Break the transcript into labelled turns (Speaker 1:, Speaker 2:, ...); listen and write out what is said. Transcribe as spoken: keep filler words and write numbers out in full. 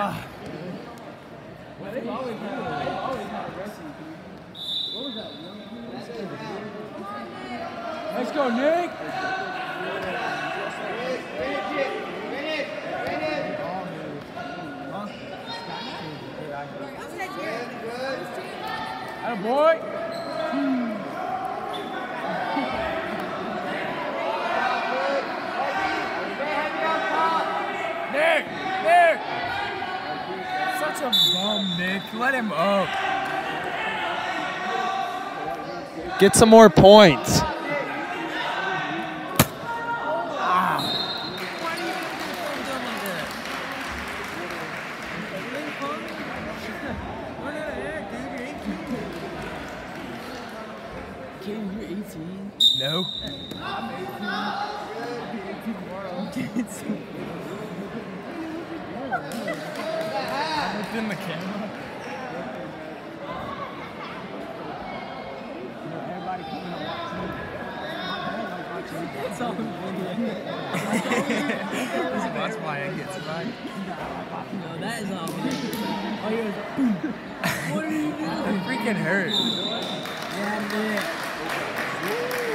Speaker 1: Ah.
Speaker 2: They've always had, they've always had a wrestling team. What was that?
Speaker 1: Let's go, Nick. Atta boy. Nick, Nick. Such a bum, Nick. Let him up.
Speaker 3: Get some more points.
Speaker 2: Kid, you're eighteen.
Speaker 1: No.
Speaker 2: I'm eighteen. I'll be eighteen tomorrow.
Speaker 1: I'm within the camera.
Speaker 2: Everybody coming to watch me. It's all video.
Speaker 1: Just watch my end get smacked.
Speaker 2: No, that is all video. Oh, he was like, boom. What are you doing?
Speaker 1: It freaking hurt.
Speaker 2: Yeah, man.